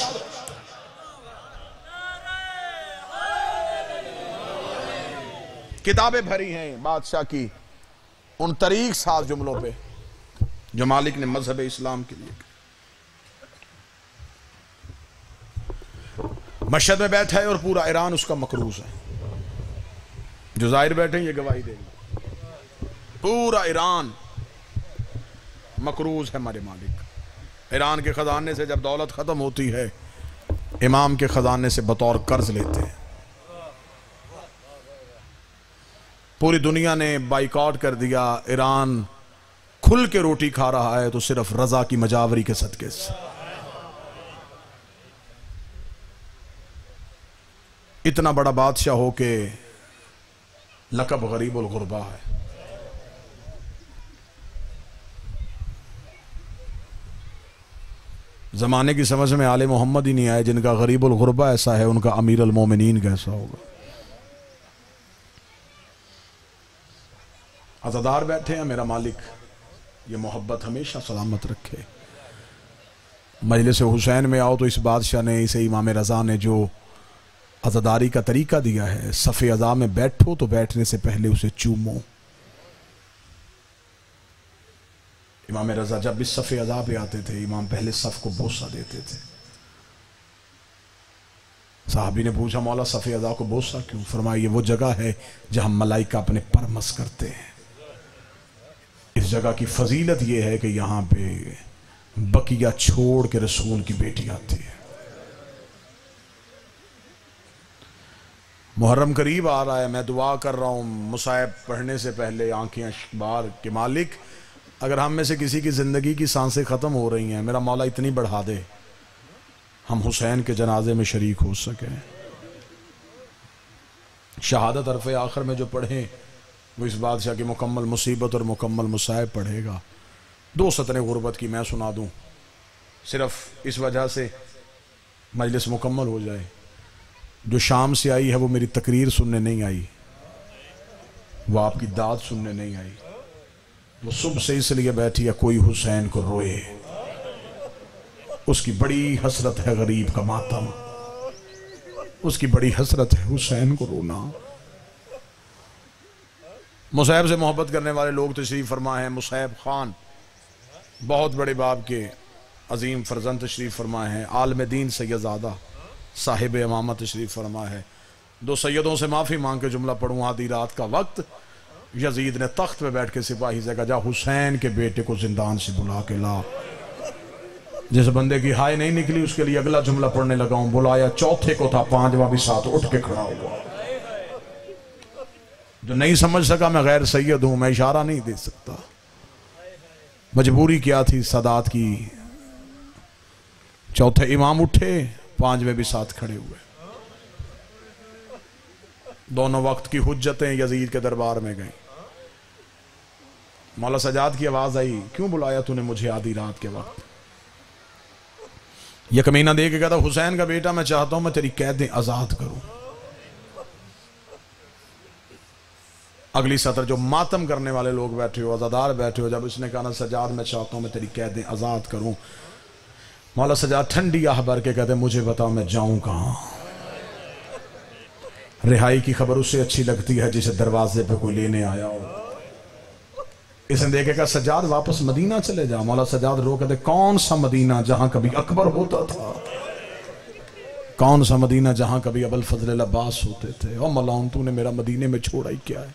किताबें भरी हैं बादशाह की उन तरीक सात जुमलों पे जो मालिक ने मजहब इस्लाम के लिए। मशहद में बैठा है और पूरा ईरान उसका मकरूज है। जो जाहिर बैठे ये गवाही देंगे, पूरा ईरान मकरूज है हमारे मालिक। ईरान के खजाने से जब दौलत खत्म होती है इमाम के खजाने से बतौर कर्ज लेते हैं। पूरी दुनिया ने बाइकआउट कर दिया, ईरान खुल के रोटी खा रहा है तो सिर्फ रजा की मजावरी के सदके से। इतना बड़ा बादशाह हो के लकब गरीबुल गुरबा है। जमाने की समझ में आले मोहम्मद ही नहीं आए, जिनका गरीबुल गुरबा ऐसा है उनका अमीर अल मोमिनीन कैसा होगा। अज़ादार बैठे हैं, मेरा मालिक ये मोहब्बत हमेशा सलामत रखे। मजलिस हुसैन में आओ तो इस बादशाह ने, इसे इमाम रजा ने जो अज़ादारी का तरीका दिया है, सफ़े अज़ा में बैठो तो बैठने से पहले उसे चूमो। इमाम रजा जब इस सफ़े अज़ा पे आते थे इमाम पहले सफ़ को बोसा देते थे। साहबी ने पूछा मौला सफ़े अज़ा को बोसा क्यों? फरमाया ये वो जगह है जहां मलाइका अपने पर मस करते हैं। इस जगह की फजीलत यह है कि यहाँ पे बकिया छोड़ के रसूल की बेटी आती है। मुहर्रम करीब आ रहा है, मैं दुआ कर रहा हूँ मुसाहिब पढ़ने से पहले आंखें बार के मालिक अगर हम में से किसी की ज़िंदगी की सांसें ख़त्म हो रही हैं मेरा मौला इतनी बढ़ा दे हम हुसैन के जनाजे में शरीक हो सकें। शहादत अरफ़े आखिर में जो पढ़ें वो इस बादशाह की मुकम्मल मुसीबत और मुकम्मल मुसाइब पढ़ेगा। दो सतरें गुरबत की मैं सुना दूँ सिर्फ इस वजह से मजलिस मुकम्मल हो जाए। जो शाम से आई है वो मेरी तकरीर सुनने नहीं आई, वो आपकी दाद सुनने नहीं आई, वो सुबह से इसलिए बैठी है कोई हुसैन को रोए। उसकी बड़ी हसरत है गरीब का मातम, उसकी बड़ी हसरत है हुसैन को रोना। मुसैब से मोहब्बत करने वाले लोग तशरीफ़ फरमा हैं। मुसैब खान बहुत बड़े बाप के अजीम फर्जंद तशरीफ़ फरमा हैं। आलम दीन सैयदज़ादा साहिब इमामा तशरीफ़ फरमा है। दो सैयदों से माफ़ी मांग के जुमला पढ़ूँ। आधी रात का वक्त यजीद ने तख्त पे बैठ के सिपाही से कहा, जा हुसैन के बेटे को जिंदान से बुला के ला। जिस बंदे की हाय नहीं निकली उसके लिए अगला जुमला पढ़ने लगा हूं। बुलाया चौथे को था, पांचवा भी साथ उठ के खड़ा हुआ। जो नहीं समझ सका मैं गैर सैयद हूं, मैं इशारा नहीं दे सकता। मजबूरी क्या थी सदात की। चौथे इमाम उठे, पांचवे भी साथ खड़े हुए। दोनों वक्त की हुज्जतें यजीद के दरबार में गई। मौला सजाद की आवाज आई, क्यों बुलाया तूने मुझे आधी रात के वक्त? यह कमीना दे के कहता, हुसैन का बेटा मैं चाहता हूं मैं तेरी कैदें आजाद करूं। अगली सतर जो मातम करने वाले लोग बैठे हो, आजादार बैठे हो, जब इसने कहा ना सजाद मैं चाहता हूं मैं तेरी कैदें आजाद करूं, मौला सजाद ठंडी आह भर के कहते, मुझे बताओ मैं जाऊं कहां? रिहाई की खबर उससे अच्छी लगती है जिसे दरवाजे पे कोई लेने आया हो। इसने देखे कहा, सजाद वापस मदीना चले जा। मौला सजाद रो कहते, कौन सा मदीना जहां कभी अकबर होता था? कौन सा मदीना जहां कभी अबुल फजल अब्बास होते थे? और मौलाना तूने मेरा मदीने में छोड़ा ही क्या है?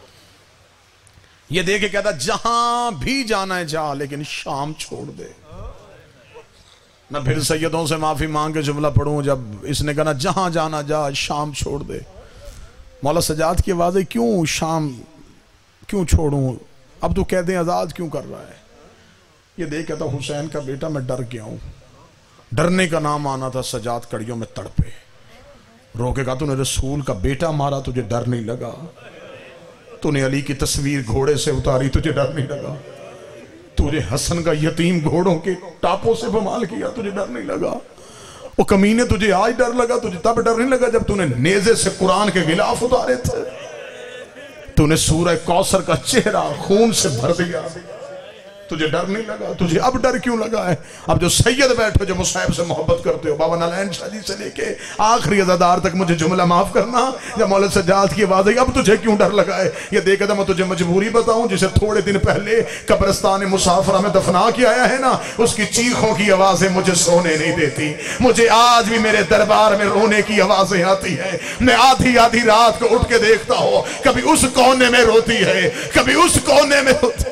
ये देखे कहता, जहां भी जाना है जा, लेकिन शाम छोड़ दे। मैं फिर सैयदों से माफी मांग के जुमला पढ़ूं। जब इसने कहा ना जहां जाना जा, शाम छोड़ दे। मौला सजाद की आवाज है, क्यों शाम क्यों छोड़ूं? अब तू कहते आजाद क्यों कर रहा है? ये देख कहता, हुसैन का बेटा मैं डर गया हूं। डरने का नाम आना था। सजाद कड़ियों में तड़पे, रोके कहा, तूने रसूल का बेटा मारा, तुझे डर नहीं लगा? तूने अली की तस्वीर घोड़े से उतारी, तुझे डर नहीं लगा? तुझे हसन का यतीम घोड़ों के टापों से बमाल किया, तुझे डर नहीं लगा? वो कमीने तुझे आज डर लगा, तुझे तब डर नहीं लगा जब तूने नेज़े से कुरान के गिलाफ उतारे थे? तूने सूरह कौसर का चेहरा खून से भर दिया, तुझे डर नहीं लगा? तुझे अब डर क्यों लगा है? अब जो सैयद बैठे जो मुसैब से मोहब्बत करते हो, बाबा नारायण शाह जी से लेके आखिरी अज़ादार तक, मुझे जुमला माफ करना, जब मौला सज्जाद की आवाज आई, अब तुझे क्यों डर लगा है? ये देखा था मैं तुझे मजबूरी बताऊं, जिसे थोड़े दिन पहले कब्रिस्तान मुसाफरा में दफना के आया है ना, उसकी चीखों की आवाजें मुझे सोने नहीं देती। मुझे आज भी मेरे दरबार में रोने की आवाजें आती है। मैं आधी आधी रात को उठ के देखता हूं, कभी उस कोने में रोती है, कभी उस कोने में रोती।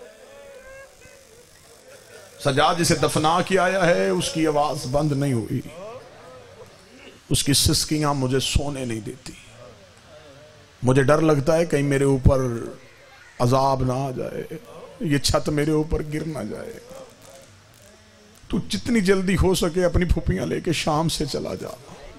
सजाद जिसे दफना के आया है उसकी आवाज बंद नहीं हुई, उसकी सिसकियां मुझे सोने नहीं देती। मुझे डर लगता है कहीं मेरे ऊपर अजाब ना आ जाए, ये छत मेरे ऊपर गिर ना जाए। तू जितनी जल्दी हो सके अपनी फुफियां लेके शाम से चला जा।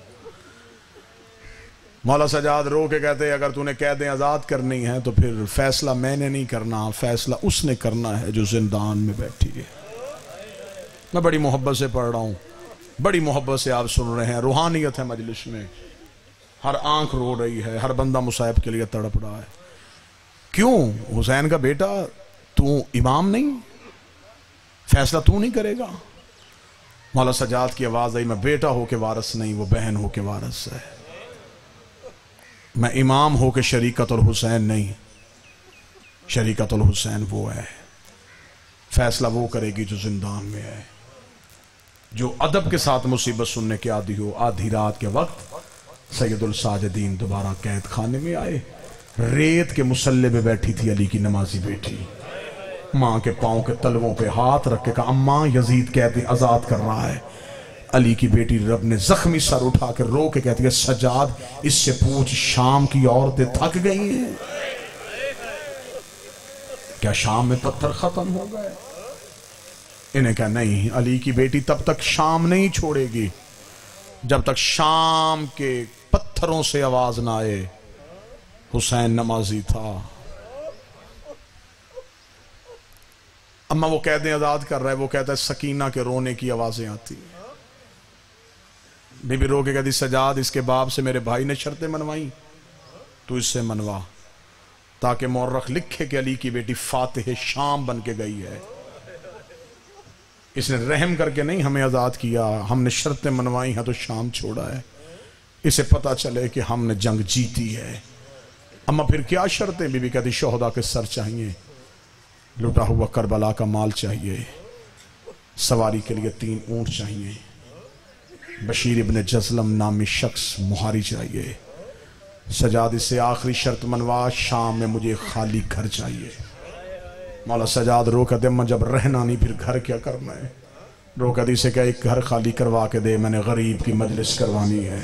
मौला सजाद रो के कहते, अगर तूने कैदें आजाद करनी है तो फिर फैसला मैंने नहीं करना, फैसला उसने करना है जो जिंदान में बैठी है। मैं बड़ी मोहब्बत से पढ़ रहा हूँ, बड़ी मोहब्बत से आप सुन रहे हैं। रूहानियत है मजलिस में, हर आंख रो रही है, हर बंदा मुसाहिब के लिए तड़प रहा है। क्यों? हुसैन का बेटा, तू इमाम नहीं, फैसला तू नहीं करेगा? मौला सजाद की आवाज आई, मैं बेटा हो के वारस नहीं, वो बहन हो के वारस है। मैं इमाम हो के शरीकत और हुसैन नहीं, शरीकत और हुसैन वो है। फैसला वो करेगी जो जिंदान में है, जो अदब के साथ मुसीबत सुनने के आदि हो। आधी रात के वक्त सैयदुल साजिदीन दोबारा कैद खाने में आए। रेत के मुसल्ले पे बैठी थी अली की नमाजी बेटी, माँ के पाँव के तलवों पे हाथ रख के कहा, अम्मा यजीद कैद आजाद कर रहा है। अली की बेटी रब ने जख्मी सर उठा के रो के कहती है, सजाद इससे पूछ शाम की औरतें थक गई हैं क्या? शाम में पत्थर खत्म हो गए? इन्हें कहा नहीं, अली की बेटी तब तक शाम नहीं छोड़ेगी जब तक शाम के पत्थरों से आवाज ना आए, हुसैन नमाजी था। अम्मा वो कहते हैं आजाद कर रहा है, वो कहता है सकीना के रोने की आवाजें आती। बीबी रो के कहती, सजाद इसके बाप से मेरे भाई ने शर्तें मनवाई, तू इससे मनवा, ताकि मौरख लिखे कि अली की बेटी फातिह शाम बन के गई है। इसने रहम करके नहीं हमें आजाद किया, हमने शर्तें मनवाई हैं तो शाम छोड़ा है। इसे पता चले कि हमने जंग जीती है। अम्मा फिर क्या शर्तें? बीबी कहती शोहदा के सर चाहिए, लुटा हुआ करबला का माल चाहिए, सवारी के लिए तीन ऊंट चाहिए, बशीर इब्न जसलम नामी शख्स मुहारी चाहिए। सजाद इससे आखिरी शर्त मनवा, शाम में मुझे खाली घर चाहिए। मौला सजाद रो कहते अम्मा जब रहना नहीं फिर घर क्या करना है? रो कहती से क्या एक घर खाली करवा के दे, मैंने गरीब की मजलिस करवानी है।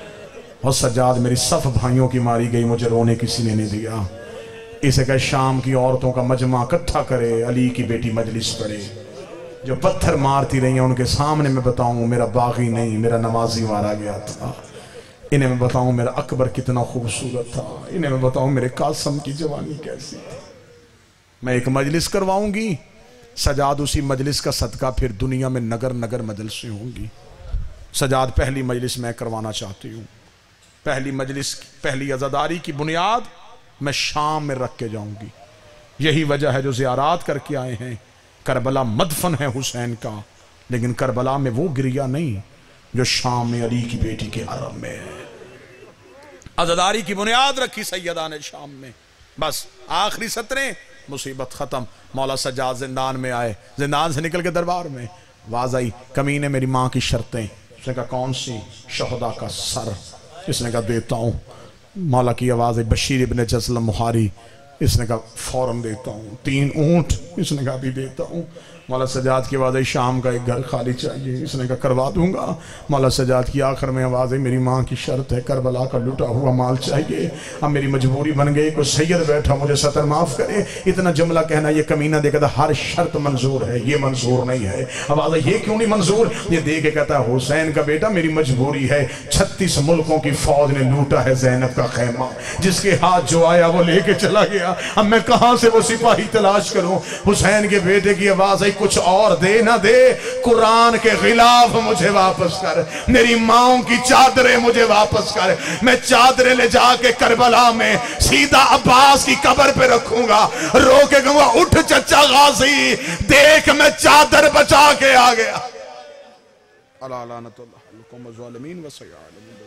और सजाद मेरी सफ भाइयों की मारी गई, मुझे रोने किसी ने नहीं दिया। इसे कहे शाम की औरतों का मजमा इकट्ठा करे, अली की बेटी मजलिस पढ़े। जो पत्थर मारती रही हैं उनके सामने मैं बताऊं मेरा बागी नहीं, मेरा नमाजी मारा गया था। इन्हें मैं बताऊं मेरा अकबर कितना खूबसूरत था। इन्हें मैं बताऊं मेरे कासम की जवानी कैसी थी। मैं एक मजलिस करवाऊंगी, सजाद उसी मजलिस का सदका फिर दुनिया में नगर नगर मजलिसें होंगी। सजाद पहली मजलिस मैं करवाना चाहती हूँ। पहली मजलिस, पहली अज़ादारी की बुनियाद मैं शाम में रख के जाऊंगी। यही वजह है जो ज़ियारात करके आए हैं। करबला मदफन है हुसैन का, लेकिन करबला में वो गिरिया नहीं जो शाम में अली की बेटी के हरम में है। अज़ादारी की बुनियाद रखी सैयदा ने शाम में, बस आखिरी सत्रें मुसीबत खत्म। मौला सज्जाद जिंदान में आए, जिंदान से निकल के दरबार में आवाज आई, कमीने मेरी माँ की शर्तें। उसने कहा कौन सी? शोहदा का सर। इसने कहा देता हूँ। मौला की आवाज आई, बशीर इब्न जसलम मुहारी। इसने कहा फौरन देता हूँ। तीन ऊंट। इसने कहा भी देता हूँ। मौला सजाद की आवाज़ आई, शाम का एक घर खाली चाहिए। इसने कहा करवा दूंगा। मौला सजाद की आखिर में आवाज़ आई, मेरी माँ की शर्त है, करबला का लुटा हुआ माल चाहिए। अब मेरी मजबूरी बन गई, कोई सैयद बैठा मुझे सतर माफ़ करे। इतना जुमला कहना, ये कमीना दे कहता हर शर्त मंजूर है, ये मंजूर नहीं है। आवाज़ आई, ये क्यों नहीं मंजूर? ये दे के कहता है हुसैन का बेटा मेरी मजबूरी है, छत्तीस मुल्कों की फौज ने लूटा है ज़ैनब का खैमा, जिसके हाथ जो आया वो लेके चला गया। अब मैं कहाँ से वो सिपाही तलाश करूँ? हुसैन के बेटे की आवाज़ आई, कुछ और दे ना दे, कुरान के खिलाफ मुझे वापस कर, मेरी माओ की चादरें मुझे वापस कर। मैं चादरें ले जाके करबला में सीधा अब्बास की कब्र पे रखूंगा, रो के कहूंगा उठ चचा गाजी, देख मैं चादर बचा के आ गया। अला लानतुल्लाह अलैकुम व ज़ालिमीन व सय्यिद।